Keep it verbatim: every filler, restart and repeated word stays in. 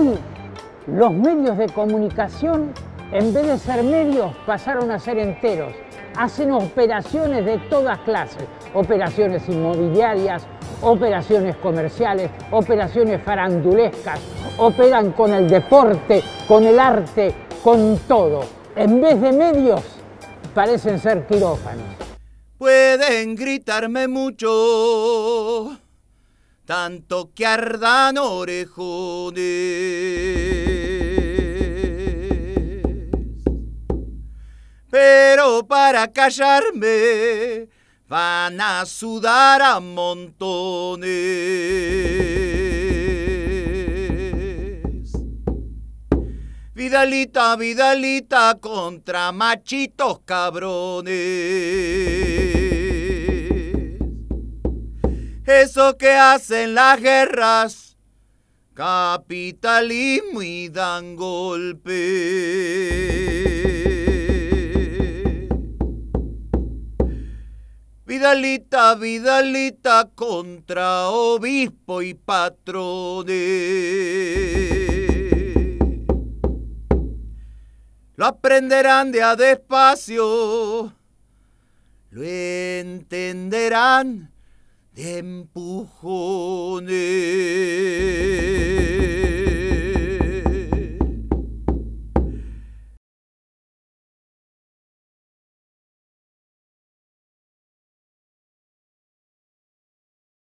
Hoy los medios de comunicación, en vez de ser medios, pasaron a ser enteros. Hacen operaciones de todas clases, operaciones inmobiliarias, operaciones comerciales, operaciones farandulescas, operan con el deporte, con el arte, con todo. En vez de medios, parecen ser quirófanos. Pueden gritarme mucho, tanto que ardan orejones, pero para callarme van a sudar a montones. Vidalita, Vidalita contra machitos cabrones. Eso que hacen las guerras, capitalismo y dan golpe. Vidalita, Vidalita contra obispo y patrones. Lo aprenderán de a despacio, lo entenderán de empujones.